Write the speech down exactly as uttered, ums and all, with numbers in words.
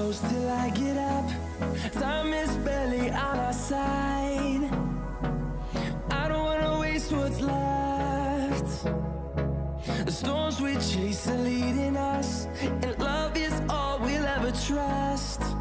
close till I get up. Time is barely on our side. I don't wanna waste what's left. The storms we chase are leading us, and love is all we'll ever trust.